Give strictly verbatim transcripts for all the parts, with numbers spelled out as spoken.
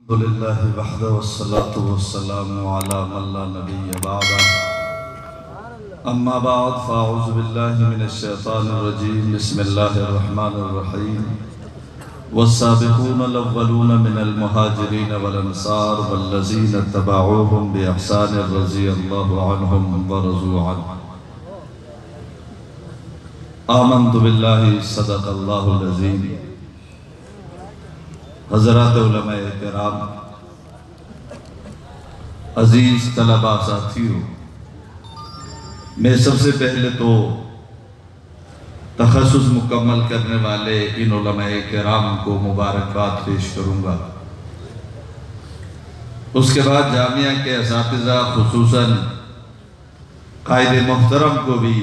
الحمدللہ وحدہ والصلاة والسلام علی من لا نبی بعدہ اما بعد فاعوذ باللہ من الشیطان الرجیم بسم اللہ الرحمن الرحیم والسابقون الاولون من المہاجرین والانصار والذین اتبعوهم باحسان رضی اللہ عنہم ورضوا عنہ آمنت باللہ صدق اللہ العظیم۔ حضرات علماء کرام، عزیز طلباء ساتھیوں، میں سب سے پہلے تو تخصص مکمل کرنے والے ان علماء کرام کو مبارکباد پیش کروں گا۔ اس کے بعد جامعہ کے اساتذہ خصوصاً قائد محترم کو بھی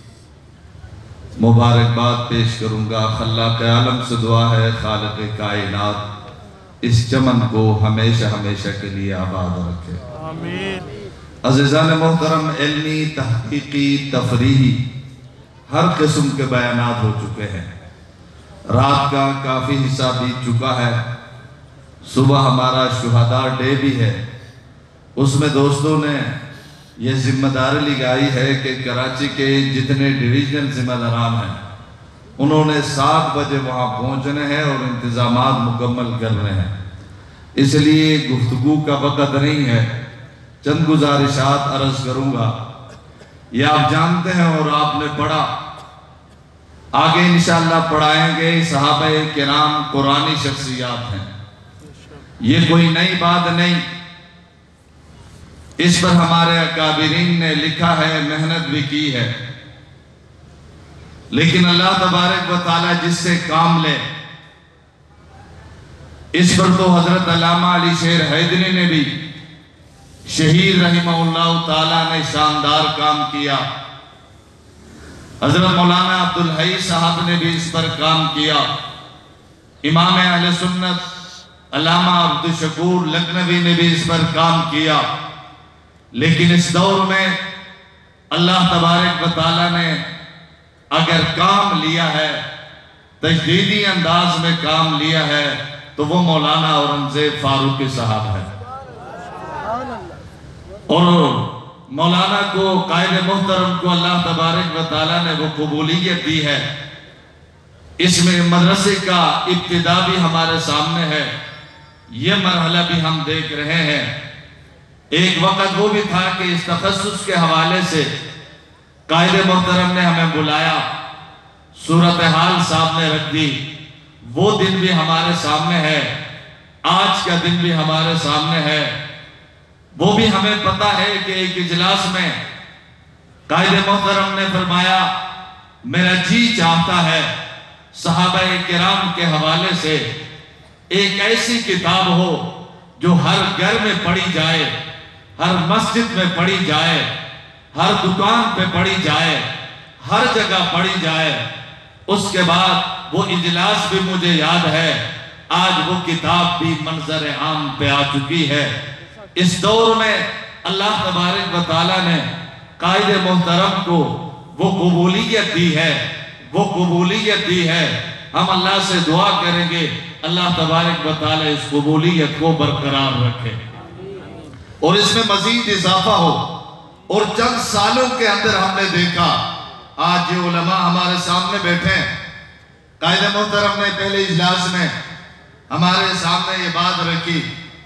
مبارکباد پیش کروں گا۔ خلاق عالم سے دعا ہے خالق کائنات اس چمن کو ہمیشہ ہمیشہ کے لیے آباد رکھے آمین۔ عزیزان محترم، علمی، تحقیقی، تفریحی ہر قسم کے بیانات ہو چکے ہیں۔ رات کا کافی حصہ بیت چکا ہے، صبح ہمارا شہداء ڈے بھی ہے۔ اس میں دوستوں نے یہ ذمہ داری لگائی ہے کہ کراچی کے جتنے ڈویژنل ذمہ داران ہیں انہوں نے سات بجے وہاں پہنچنے ہیں اور انتظامات مکمل کرنے ہیں۔ اس لیے گفتگو کا وقت نہیں ہے، چند گزارشات عرض کروں گا۔ یہ آپ جانتے ہیں اور آپ نے پڑھا، آگے انشاءاللہ پڑھائیں گے۔ صحابہ کرام قرآنی شخصیات ہیں، یہ کوئی نئی بات نہیں، اس پر ہمارے اکابرین نے لکھا ہے، محنت بھی کی ہے، لیکن اللہ تبارک و تعالی جس سے کام لے، اس پر تو حضرت علامہ علی شیر حیدری نے بھی، شہید رحمہ اللہ تعالی نے شاندار کام کیا، حضرت مولانا عبدالحی صاحب نے بھی اس پر کام کیا، امام اہل سنت علامہ عبدالشکور لکھنوی نے بھی اس پر کام کیا۔ لیکن اس دور میں اللہ تبارک و تعالی نے اگر کام لیا ہے، تجدیدی انداز میں کام لیا ہے، تو وہ مولانا اورنگزیب فاروقی صاحب ہے۔ اور مولانا کو، قائد محترم کو اللہ تبارک و تعالی نے وہ قبولیت دی ہے۔ اس میں مدرسے کا ابتدا بھی ہمارے سامنے ہے، یہ مرحلہ بھی ہم دیکھ رہے ہیں۔ ایک وقت وہ بھی تھا کہ اس تخصص کے حوالے سے قائد محترم نے ہمیں بلایا، صورتحال سامنے رکھ دی، وہ دن بھی ہمارے سامنے ہے، آج کا دن بھی ہمارے سامنے ہے۔ وہ بھی ہمیں پتا ہے کہ ایک اجلاس میں قائد محترم نے فرمایا، میرا جی چاہتا ہے صحابہ کرام کے حوالے سے ایک ایسی کتاب ہو جو ہر گھر میں پڑھی جائے، ہر مسجد میں پڑھی جائے، ہر دکان پہ پڑھی جائے، ہر جگہ پڑھی جائے۔ اس کے بعد وہ اجلاس بھی مجھے یاد ہے، آج وہ کتاب بھی منظر عام پہ آ چکی ہے۔ اس دور میں اللہ تبارک و تعالی نے قائد محترم کو وہ قبولیت دی ہے، وہ قبولیت دی ہے۔ ہم اللہ سے دعا کریں گے اللہ تبارک و تعالی اس قبولیت کو برقرار رکھے اور اس میں مزید اضافہ ہو۔ اور چند سالوں کے اندر ہم نے دیکھا، آج یہ علماء ہمارے سامنے بیٹھے ہیں، قائد محترم نے پہلے اجلاس میں ہمارے سامنے یہ بات رکھی،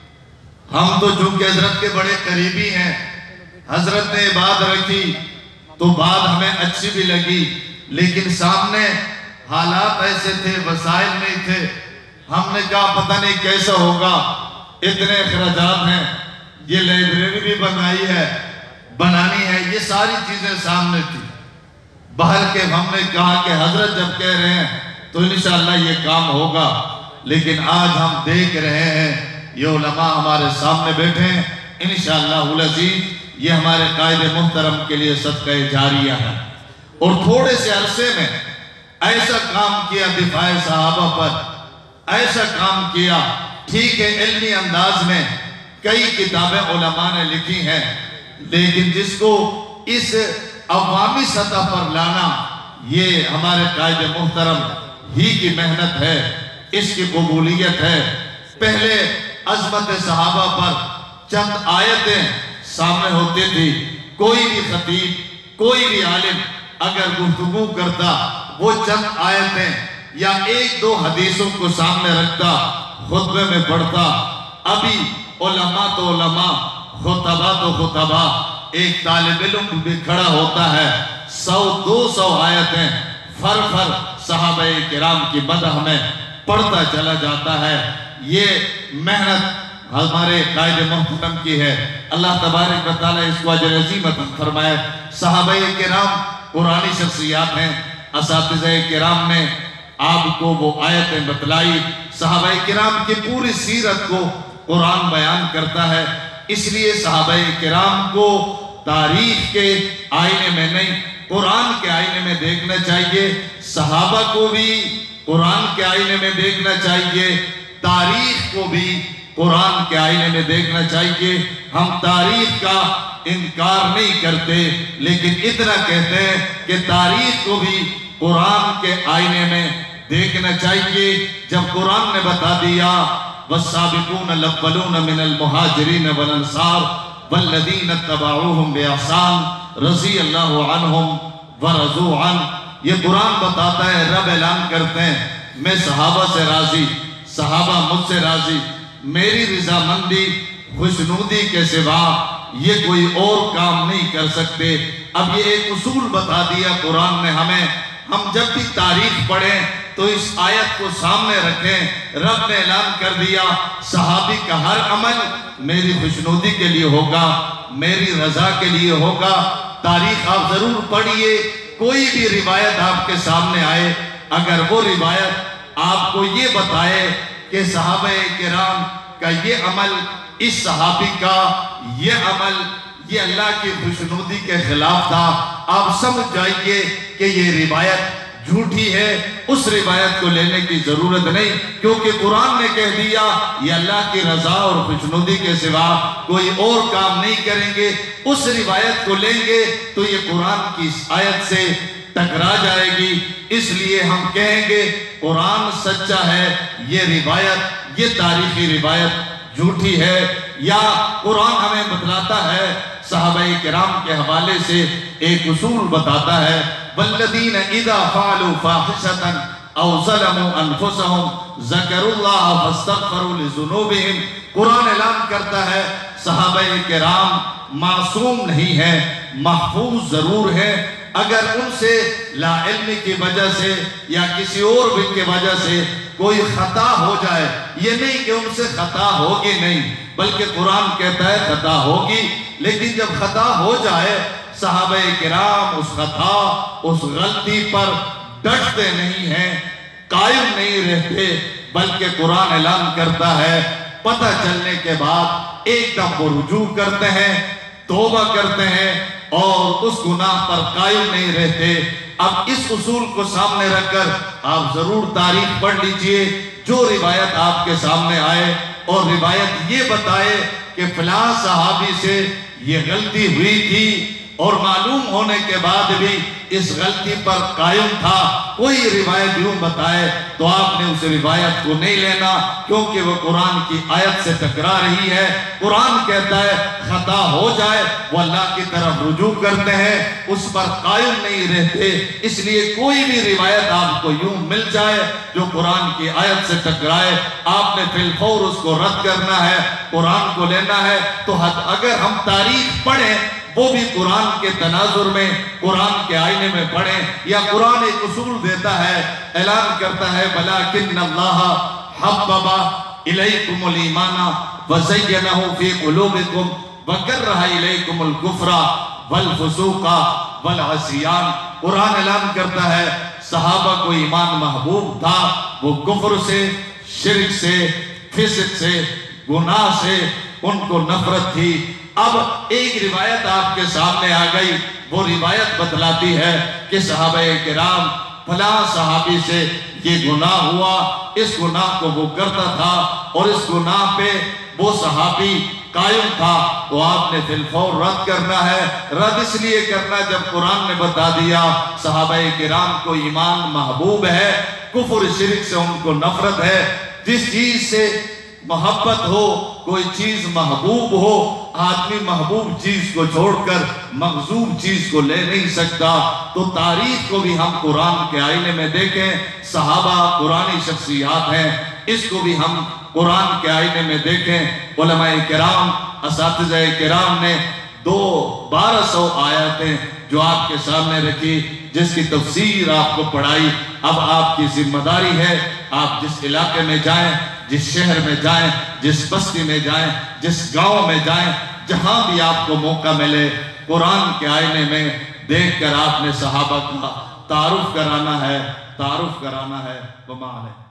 ہم تو چونکہ حضرت کے بڑے قریبی ہیں، حضرت نے یہ بات رکھی تو بات ہمیں اچھی بھی لگی، لیکن سامنے حالات ایسے تھے، وسائل نہیں تھے۔ ہم نے کہا پتہ نہیں کیسا ہوگا، اتنے اخراجات ہیں، یہ لائبریری بھی بنائی ہے، بنانی ہے، یہ ساری چیزیں سامنے تھی۔ بہر کے ہم نے کہا کہ حضرت جب کہہ رہے ہیں تو انشاءاللہ یہ کام ہوگا، لیکن آج ہم دیکھ رہے ہیں یہ علماء ہمارے سامنے بیٹھے ہیں، انشاءاللہ العزیز یہ ہمارے قائد محترم کے لیے صدقہ جاریہ ہے۔ اور تھوڑے سے عرصے میں ایسا کام کیا دفاع صحابہ پر، ایسا کام کیا، ٹھیک ہے علمی انداز میں کئی کتابیں علماء نے لکھی ہیں، لیکن جس کو اس عوامی سطح پر لانا یہ ہمارے قائد محترم ہی کی محنت ہے، اس کی قبولیت ہے۔ پہلے عظمت صحابہ پر چند آیتیں سامنے ہوتی تھی، کوئی بھی خطیب، کوئی بھی عالم اگر گفتگو کرتا وہ چند آیتیں یا ایک دو حدیثوں کو سامنے رکھتا، خطبے میں پڑھتا۔ ابھی علماء تو علماء، خطبہ تو خطبہ، ایک طالب علم بھی کھڑا ہوتا ہے، سو دو سو آیتیں فر فر صحابہ کرام کی مدح میں پڑھتا چلا جاتا ہے۔ یہ محنت ہمارے قائد محترم کی ہے، اللہ تبارک و تعالیٰ اس کو اجر عظیم عطا فرمائے۔ صحابہ کرام قرآنی شخصیات ہیں، اساتذہ کرام نے آپ کو وہ آیتیں بتلائی۔ صحابہ کرام کی پوری سیرت کو قرآن بیان کرتا ہے، اس لیے صحابہ کرام کو تاریخ کے آئینے میں نہیں، قرآن کے آئینے میں دیکھنا چاہیے۔ صحابہ کو بھی قرآن کے آئینے میں دیکھنا چاہیے، تاریخ کو بھی قرآن کے آئینے میں دیکھنا چاہیے۔ ہم تاریخ کا انکار نہیں کرتے، لیکن اتنا کہتے ہیں کہ تاریخ کو بھی قرآن کے آئینے میں دیکھنا چاہیے۔ جب قرآن نے بتا دیا وَالسَّابِقُونَ الْأَوَّلُونَ مِنَ الْمُهَاجِرِينَ وَالْأَنصَارِ وَالَّذِينَ اتَّبَعُوهُمْ بِإِحْسَانٍ رضی اللہ عنہم ورضوا عنہ، یہ قرآن بتاتا ہے، رب اعلان کرتے ہیں میں صحابہ سے راضی، صحابہ مجھ سے راضی، میری رضامندی خوشنودی کے سوا یہ کوئی اور کام نہیں کر سکتے۔ اب یہ ایک اصول بتا دیا قرآن نے ہمیں، ہم جب بھی تاریخ پڑھیں تو اس آیت کو سامنے رکھیں۔ رب نے اعلان کر دیا صحابی کا ہر عمل میری خوشنودی کے لیے ہوگا، میری رضا کے لیے ہوگا۔ تاریخ آپ ضرور پڑھیے، کوئی بھی روایت آپ کے سامنے آئے، اگر وہ روایت آپ کو یہ بتائے کہ صحابہ کرام کا یہ عمل، اس صحابی کا یہ عمل، یہ اللہ کی خوشنودی کے خلاف تھا، آپ سمجھ جائیے کہ یہ روایت جھوٹی ہے، اس روایت کو لینے کی ضرورت نہیں، کیونکہ قرآن نے کہہ دیا یہ اللہ کی رضا اور خوشنودی کے سوا کوئی اور کام نہیں کریں گے۔ اس روایت کو لیں گے تو یہ قرآن کی اس آیت سے ٹکرا جائے گی، اس لیے ہم کہیں گے قرآن سچا ہے، یہ روایت، یہ تاریخی روایت جھوٹی ہے۔ یا قرآن ہمیں بتلاتا ہے، صحابہ کرام کے حوالے سے ایک اصول بتاتا ہے، وَالَّذِينَ إِذَا فَعَلُوا فَاحِشَةً أَوْ ظَلَمُوا أَنفُسَهُمْ ذَكَرُوا اللَّهَ فَاسْتَغْفَرُوا لِذُنُوبِهِمْ۔ قرآن اعلان کرتا ہے صحابہ کرام معصوم نہیں ہیں، محفوظ ضرور ہیں، اگر ان سے لا علمی کی وجہ سے یا کسی اور بھی کی وجہ سے کوئی خطا ہو جائے، یہ نہیں کہ ان سے خطا ہوگی نہیں، بلکہ قرآن کہتا ہے خطا ہوگی، لیکن جب خطا ہو جائے صحابہ کرام اس خطا، اس غلطی پر ڈٹتے نہیں ہیں، قائم نہیں رہتے، بلکہ قرآن اعلان کرتا ہے پتہ چلنے کے بعد ایک دم وہ رجوع کرتے ہیں، توبہ کرتے ہیں اور اس گناہ پر قائم نہیں رہتے۔ اب اس اصول کو سامنے رکھ کر آپ ضرور تاریخ پڑھ لیجئے، جو روایت آپ کے سامنے آئے اور روایت یہ بتائے کہ فلاں صحابی سے یہ غلطی ہوئی تھی اور معلوم ہونے کے بعد بھی اس غلطی پر قائم تھا، کوئی روایت یوں بتائے تو آپ نے اس روایت کو نہیں لینا، کیونکہ وہ قرآن کی آیت سے ٹکرا رہی ہے۔ قرآن کہتا ہے خطا ہو جائے وہ اللہ کی طرف رجوع کرتے ہیں، اس پر قائم نہیں رہتے، اس لیے کوئی بھی روایت آپ کو یوں مل جائے جو قرآن کی آیت سے ٹکرائے، آپ نے فی الفور اس کو رد کرنا ہے، قرآن کو لینا ہے۔ تو اگر ہم تاریخ پڑھیں وہ بھی قرآن کے تناظر میں، قرآن کے آئینے میں پڑھیں، یا قرآن ایک اصول دیتا ہے، اعلان کرتا ہے وَلَكِنَّ اللَّهَ حَبَّبَ إِلَيْكُمُ الْإِيمَانَ وَزَيَّنَهُ فِي قُلُوبِكُمْ وَكَرَّهَ إِلَيْكُمُ الْكُفْرَ وَالْفُسُوقَ وَالْعِصْيَانَ۔ قرآن اعلان کرتا ہے صحابہ کو ایمان محبوب تھا، وہ کفر سے، شرک سے، فسق سے، گناہ سے ان کو نفرت تھی۔ اب ایک روایت آپ کے سامنے آ گئی، وہ روایت بتلاتی ہے کہ صحابہ کرام فلاں صحابی سے یہ گناہ ہوا، اس گناہ کو وہ کرتا تھا اور اس گناہ پہ وہ صحابی قائم تھا، تو آپ نے فی الفور رد کرنا ہے۔ رد اس لیے کرنا جب قرآن نے بتا دیا صحابہ کرام کو ایمان محبوب ہے، کفر شرک سے ان کو نفرت ہے، جس چیز سے मोहब्बत हो, कोई चीज महबूब हो, आदमी महबूब चीज को छोड़कर मखजूब चीज को ले नहीं सकता। तो तारीख को भी हम कुरान के आईने में देखें, सहाबा कुरानी शख्सियात हैं, इसको भी हम कुरान के आईने में देखें। उलमाए किराम, असातिज़े किराम ने दो बारह सौ आयतें जो आपके सामने रखी, जिसकी तफसीर आपको पढ़ाई। अब आपकी जिम्मेदारी है, आप जिस इलाके में जाएं, जिस शहर में जाएं, जिस बस्ती में जाएं, जिस गांव में जाएं, जहां भी आपको मौका मिले, कुरान के आईने में देखकर आपने सहाबा का तारुफ कराना है, तारुफ कराना है। वमा अलैहि।